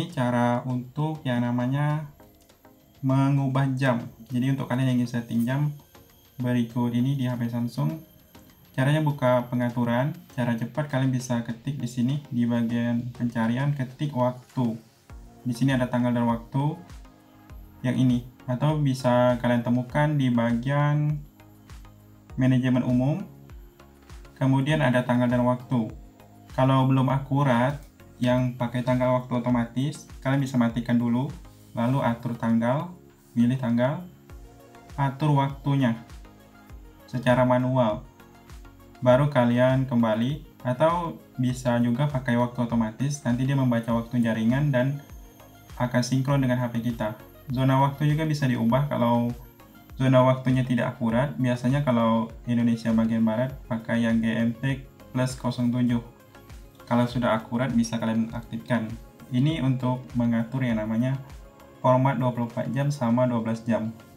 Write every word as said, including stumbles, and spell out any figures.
ini cara untuk yang namanya mengubah jam. Jadi untuk kalian yang ingin setting jam, berikut ini di H P Samsung. Caranya buka pengaturan, cara cepat kalian bisa ketik di sini di bagian pencarian, ketik waktu. Di sini ada tanggal dan waktu yang ini, atau bisa kalian temukan di bagian manajemen umum. Kemudian ada tanggal dan waktu. Kalau belum akurat, yang pakai tanggal waktu otomatis, kalian bisa matikan dulu, lalu atur tanggal, pilih tanggal, atur waktunya secara manual, baru kalian kembali, atau bisa juga pakai waktu otomatis, nanti dia membaca waktu jaringan dan akan sinkron dengan H P kita. Zona waktu juga bisa diubah kalau zona waktunya tidak akurat. Biasanya kalau Indonesia bagian barat pakai yang G M T plus nol tujuh. Kalau sudah akurat bisa kalian aktifkan. Ini untuk mengatur yang namanya format dua puluh empat jam sama dua belas jam.